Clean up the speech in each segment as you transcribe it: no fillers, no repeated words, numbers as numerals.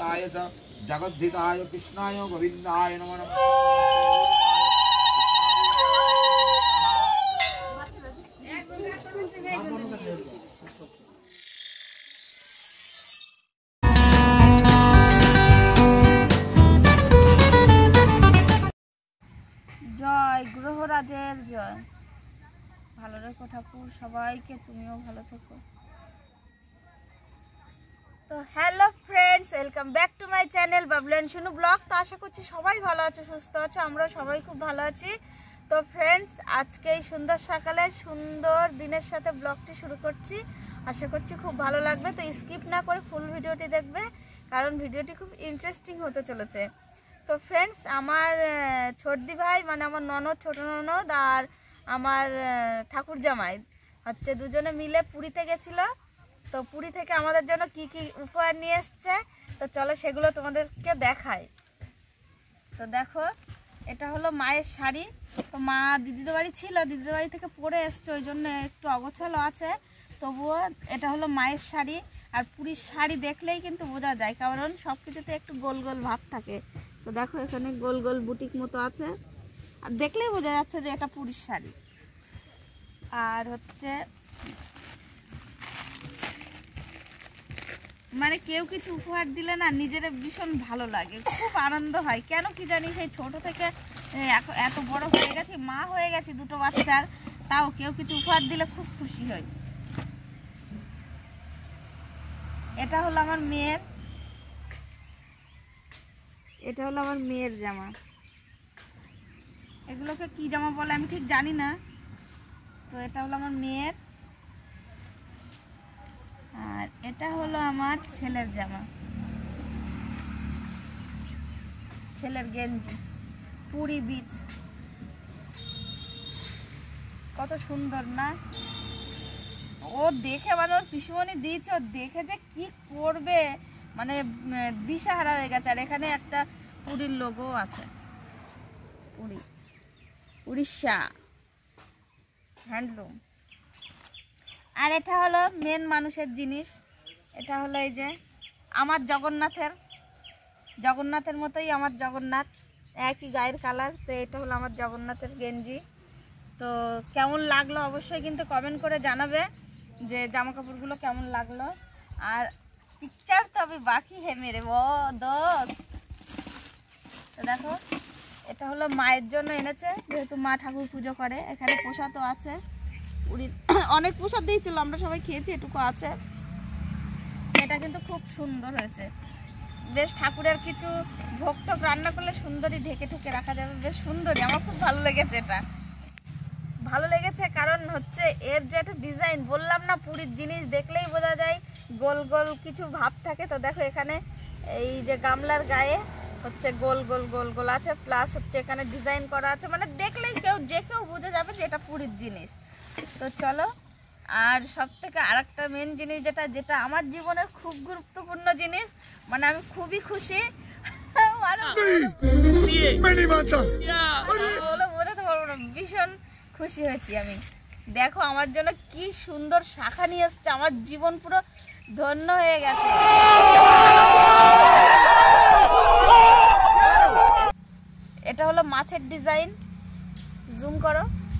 जगन्नाथाय च जगद्धिताय कृष्णाय गोविन्दाय नमः। জয় গ্রহরাজের জয়। ভালো রেখো ঠাকুর সবাইকে, তুমিও ভালো থেকো। তো hello friends, welcome back to my channel Bablu and Shunu blog. তো আশা করছি সবাই ভালো আছো, সুস্থ আছো, আমরা সবাই খুব ভালো আছি। তো ফ্রেন্ডস, আজকে এই সুন্দর সকালে সুন্দর দিনের সাথে ব্লগটি শুরু করছি। আশা করছি খুব ভালো লাগবে। তো স্কিপ না করে ফুল ভিডিওটি দেখবে, কারণ ভিডিওটি খুব ইন্টারেস্টিং হতে চলেছে। তো ফ্রেন্ডস, আমার ছোটদি ভাই মানে আমার ননদ, ছোট ননদ আর আমার ঠাকুর জামাই হচ্ছে দুজনে মিলে পুরীতে গেছিলো। তো পুরী থেকে আমাদের জন্য কি কি উপহার নিয়ে এসছে, তো চলো সেগুলো তোমাদেরকে দেখাই। তো দেখো, এটা হলো মায়ের শাড়ি। তো মা দিদিদের বাড়ি ছিল, দিদিদের বাড়ি থেকে পরে এসছে, ওই জন্য একটু অগোছালো আছে। তবুও এটা হলো মায়ের শাড়ি। আর পুরীর শাড়ি দেখলেই কিন্তু বোঝা যায়, কারণ সব কিছুতে একটু গোল গোল ভাব থাকে। তো দেখো, এখানে গোল গোল বুটিক মতো আছে, আর দেখলেই বোঝা যাচ্ছে যে এটা পুরীর শাড়ি। আর হচ্ছে মানে কেউ কিছু উপহার দিলে না নিজের ভীষণ ভালো লাগে, খুব আনন্দ হয়। কেন কি জানি, সেই ছোট থেকে এত বড় হয়ে গেছি, মা হয়ে গেছি দুটো বাচ্চার, তাও কেউ কিছু উপহার দিলে খুব খুশি হই। এটা হলো আমার মেয়ের, এটা হলো আমার মেয়ের জামা। এগুলোকে কি জামা বলে আমি ঠিক জানি না। তো এটা হলো আমার মেয়ের। আর এটা হলো আমার ছেলের জামা, ছেলের গেঞ্জি, পুরী বিচ। কত সুন্দর না? ও দেখে মানে ওর পিসুমণি দিয়েছে, ও দেখে যে কি করবে মানে দিশাহারা হয়ে গেছে। আর এখানে একটা পুরীর লোগো আছে, পুরী, উড়িষ্যা হ্যান্ডলুম। আর এটা হলো মেন মানুষের জিনিস, এটা হলো এই যে আমার জগন্নাথের মতোই আমার জগন্নাথ, একই গায়ের কালার। তো এটা হলো আমার জগন্নাথের গেঞ্জি। তো কেমন লাগলো অবশ্যই কিন্তু কমেন্ট করে জানাবে যে জামা কাপড়গুলো কেমন লাগলো। আর পিকচার তো আমি বাকি হে মেরে ও দোস্ত। তো দেখো, এটা হলো মায়ের জন্য এনেছে, যেহেতু মা ঠাকুর পুজো করে। এখানে প্রসাদও আছে, পুরীর অনেক প্রসাদ দিয়েছিল, আমরা সবাই খেয়েছি, এটুকু আছে। এটা কিন্তু খুব সুন্দর হয়েছে, বেশ ঠাকুরের কিছু ভোগ টোক রান্না করলে সুন্দরই ঢেকে ঢুকে রাখা যাবে, বেশ সুন্দরই। আমার খুব ভালো লেগেছে, এটা ভালো লেগেছে কারণ হচ্ছে এর যে একটা ডিজাইন, বললাম না পুরীর জিনিস দেখলেই বোঝা যায় গোল গোল কিছু ভাব থাকে। তো দেখো, এখানে এই যে গামলার গায়ে হচ্ছে গোল গোল গোল গোল আছে, প্লাস হচ্ছে এখানে ডিজাইন করা আছে, মানে দেখলেই যে কেউ বুঝে যাবে যে এটা পুরীর জিনিস। তো চলো, আর সব থেকে আর একটা মেন জিনিস যেটা আমার জীবনের খুব গুরুত্বপূর্ণ জিনিস, মানে আমি খুবই খুশি, বোঝাতে পারবো না, ভীষণ খুশি হয়েছি আমি। দেখো আমার জন্য কি সুন্দর শাখা নিয়ে এসছে, আমার জীবন পুরো ধন্য হয়ে গেছে। এটা হলো মাছের ডিজাইন, জুম করো,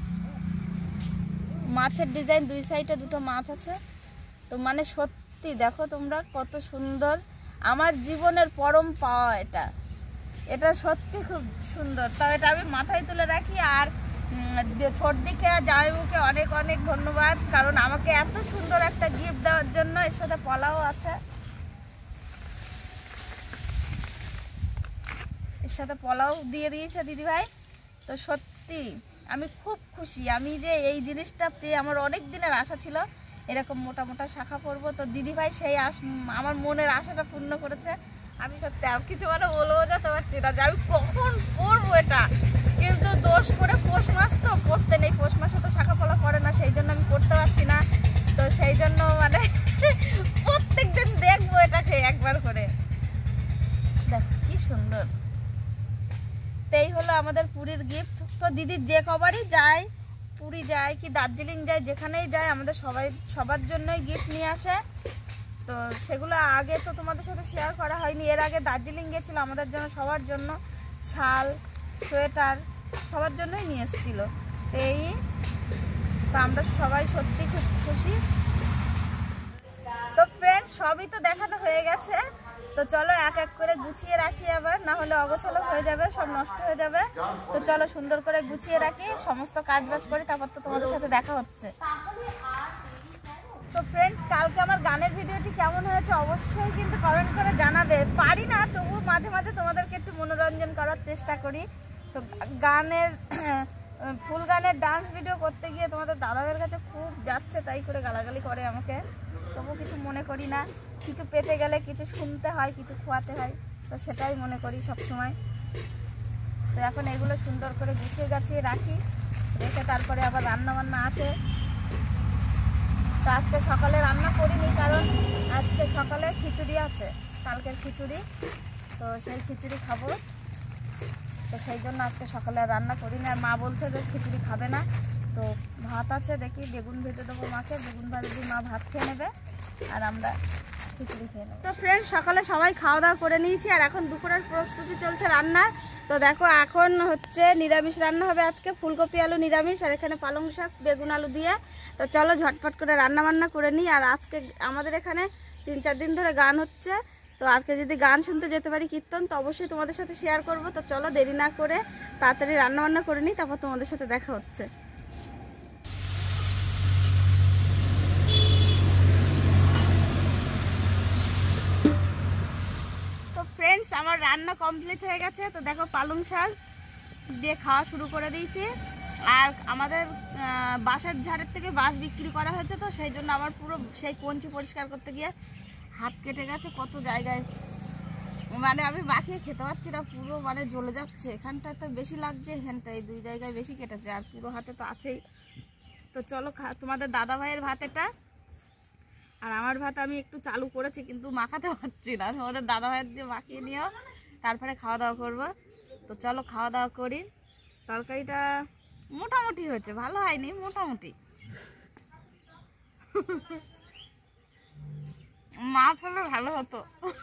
মাছের ডিজাইন, দুই সাইডে দুটো মাছ আছে। তো মানে সত্যি দেখো তোমরা কত সুন্দর, আমার জীবনের পরম পাওয়া এটা সত্যি খুব সুন্দর। তাও এটা আমি মাথায় তুলে রাখি। আর ছোটদিকে জামাইবাবুকে অনেক অনেক ধন্যবাদ, কারণ আমাকে এত সুন্দর একটা গিফট দেওয়ার জন্য। এর সাথে পলাও আছে, এর সাথে পলাও দিয়ে দিয়েছে দিদিভাই। তো সত্যি আমি খুব খুশি, আমি যে এই জিনিসটা পেয়ে আমার অনেক দিনের আশা ছিল এরকম মোটা মোটা শাখা পরবো। তো দিদিভাই সেই আমার মনের আশাটা পূর্ণ করেছে। আমি সত্যি আর কিছু মানে বলবো যেতে পারছি না যে আমি কখন পরবো এটা, কিন্তু দোষ করে পৌষ মাস তো পড়তে নেই, পৌষ মাসে তো শাখা পলা পড়ে না, সেই জন্য আমি পড়তে পারছি না। তো সেই জন্য মানে প্রত্যেক দিন দেখবো এটাকে একবার করে। দেখো কি সুন্দর। তো এই হলো আমাদের পুরীর গিফট। তো দিদির যে কবারই যায়, পুরী যায় কি দার্জিলিং যায়, যেখানেই যায় আমাদের সবার জন্যই গিফট নিয়ে আসে। তো সেগুলো আগে তো তোমাদের সাথে শেয়ার করা হয়নি। এর আগে দার্জিলিং গেছিলো আমাদের জন্য, সবার জন্য শাল, সোয়েটার সবার জন্যই নিয়ে এসেছিলো। তো আমরা সবাই সত্যি খুব খুশি। তো ফ্রেন্ডস, সবই তো দেখানো হয়ে গেছে, তো চলো এক এক করে গুছিয়ে রাখি, আবার না হলে অগোছালো হয়ে যাবে, সব নষ্ট হয়ে যাবে। তো চলো সুন্দর করে গুছিয়ে রাখি, সমস্ত কাজ বাজ করি, তারপর তো তোমাদের সাথে দেখা হচ্ছে। তো ফ্রেন্ডস, কালকে আমার গানের ভিডিওটি কেমন হয়েছে অবশ্যই কিন্তু কমেন্ট করে জানাবে। পারি না, তবু মাঝে মাঝে তোমাদেরকে একটু মনোরঞ্জন করার চেষ্টা করি। তো গানের ফুল গানের ডান্স ভিডিও করতে গিয়ে তোমাদের দাদাদের কাছে খুব যাচ্ছে, তাই করে গালাগালি করে আমাকে, তবু কিছু মনে করি না। কিছু পেতে গেলে কিছু শুনতে হয়, কিছু খোয়াতে হয়, তো সেটাই মনে করি সব সময়। তো এখন এগুলো সুন্দর করে গুছিয়ে গাছিয়ে রাখি, রেখে তারপরে আবার রান্না বান্না আছে। তো আজকে সকালে রান্না করিনি, কারণ আজকে সকালে খিচুড়ি আছে, কালকের খিচুড়ি, তো সেই খিচুড়ি খাবো। তো সেই জন্য আজকে সকালে রান্না করিনি। আর মা বলছে যে খিচুড়ি খাবে না, তো ভাত আছে, দেখি বেগুন ভেজে দেবো মাকে, বেগুন ভাজা দিয়ে মা ভাত খেয়ে নেবে আর আমরা খিচুড়ি খেয়ে নেবো। তো ফ্রেন্ডস, সকালে সবাই খাওয়া দাওয়া করে নিয়েছি, আর এখন দুপুরের প্রস্তুতি চলছে রান্নার। তো দেখো এখন হচ্ছে নিরামিষ রান্না হবে আজকে, ফুলকপি আলু নিরামিষ, আর এখানে পালং শাক বেগুন আলু দিয়ে। তো চলো ঝটপট করে রান্না বান্না করে নিই। আর আজকে আমাদের এখানে 3-4 দিন ধরে গান হচ্ছে, তো আজকে যদি গান শুনতে যেতে পারি কীর্তন, তো অবশ্যই তোমাদের সাথে শেয়ার করব। তো চলো দেরি না করে তাড়াতাড়ি রান্না বান্না করে নিই, তারপর তোমাদের সাথে দেখা হচ্ছে। তো ফ্রেন্ডস, আমার রান্না কমপ্লিট হয়ে গেছে। তো দেখো পালং শাক দিয়ে খাওয়া শুরু করে দিয়েছি। আর আমাদের বাঁশের ঝাড়ের থেকে বাঁশ বিক্রি করা হয়েছে, তো সেই জন্য আমার পুরো সেই কঞ্চি পরিষ্কার করতে গিয়ে হাত কেটে গেছে কত জায়গায়, মানে আমি মাখিয়ে খেতে পারছি না, পুরো মানে জ্বলে যাচ্ছে। এখানটায় তো বেশি লাগছে, এখানটায় 2 জায়গায় বেশি কেটেছে, আর পুরো হাতে তো আছেই। তো চলো তোমাদের দাদা ভাইয়ের ভাত এটা, আর আমার ভাত আমি একটু চালু করেছি কিন্তু মাখাতে পারছি না। তোমাদের দাদা ভাইয়ের দিয়ে মাখিয়ে নিও, তারপরে খাওয়া দাওয়া করবো। তো চলো খাওয়া দাওয়া করি। তরকারিটা মোটামুটি হয়েছে, ভালো হয়নি, মোটামুটি। মাছ হলে ভালো হতো।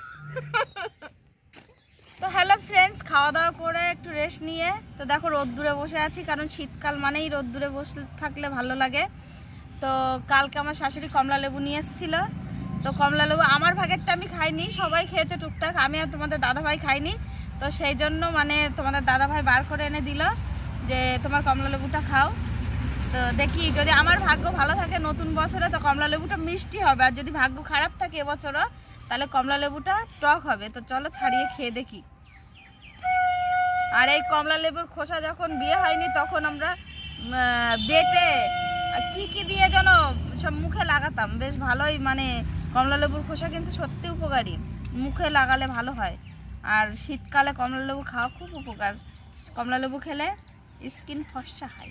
তো হ্যালো ফ্রেন্ডস, খাওয়া দাওয়া করে একটু রেস্ট নিয়ে, তো দেখো রোদ্দুরে বসে আছি, কারণ শীতকাল মানেই রোদ্দুরে বসে থাকলে ভালো লাগে। তো কালকে আমার শাশুড়ি কমলা লেবু নিয়ে এসেছিলো, তো কমলা লেবু আমার ভাগেরটা আমি খাইনি, সবাই খেয়েছে টুকটাক, আমি আর তোমাদের দাদাভাই খাইনি। তো সেই জন্য মানে তোমাদের দাদাভাই বার করে এনে দিল যে তোমার কমলা লেবুটা খাও। তো দেখি যদি আমার ভাগ্য ভালো থাকে নতুন বছরে, তো কমলা লেবুটা মিষ্টি হবে, আর যদি ভাগ্য খারাপ থাকে এবছরও, তাহলে কমলা লেবুটা টক হবে। তো চলো ছাড়িয়ে খেয়ে দেখি। আর এই কমলা লেবুর খোসা যখন বিয়ে হয়নি তখন আমরা বেটে কি দিয়ে যেন সব মুখে লাগাতাম, বেশ ভালোই, মানে কমলা লেবুর খোসা কিন্তু সত্যি উপকারী, মুখে লাগালে ভালো হয়। আর শীতকালে কমলা লেবু খাওয়া খুব উপকার, কমলা লেবু খেলে স্কিন ফর্সা হয়।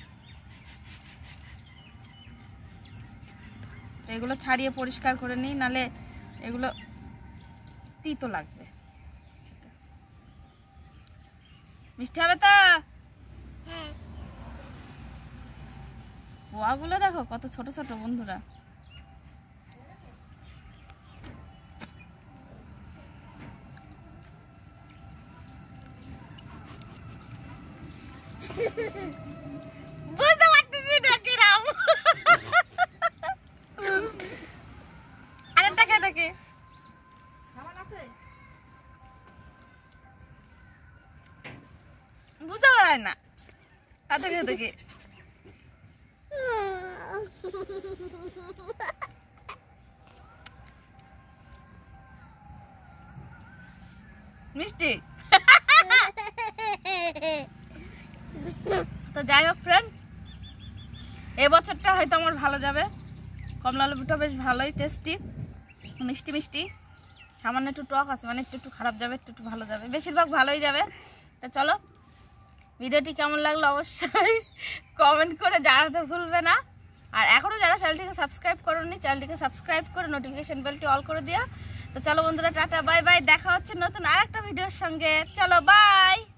এগুলো ছাড়িয়ে পরিষ্কার করে নিই, নালে এগুলো তিতো লাগবে। মিষ্টি হবে তো? পোয়াগুলো দেখো কত ছোট ছোট বন্ধুরা। বুঝতে পারতেছি না কিরাম। আরেকটা খেয়ে দেখে বুঝতে পারে না, তাতে খেয়ে দেখে মিষ্টি। তো যাই হোক ফ্রেন্ড, এবছরটা হয়তো আমার ভালো যাবে। কমলা লেবুটা বেশ ভালোই টেস্টি, মিষ্টি মিষ্টি, সামান্য একটু টক আছে, মানে একটু একটু খারাপ যাবে, একটু একটু ভালো যাবে, বেশিরভাগ ভালোই যাবে। তো চলো, ভিডিওটি কেমন লাগলো অবশ্যই কমেন্ট করে জানাতে ভুলবে না। আর এখনও যারা চ্যানেলটিকে সাবস্ক্রাইব করোনি, চ্যানেলটিকে সাবস্ক্রাইব করে নোটিফিকেশন বেলটি অল করে দিও। তো চলো বন্ধুরা, টাটা বাই বাই, দেখা হচ্ছে নতুন আরেকটা ভিডিওর সঙ্গে। চলো বাই।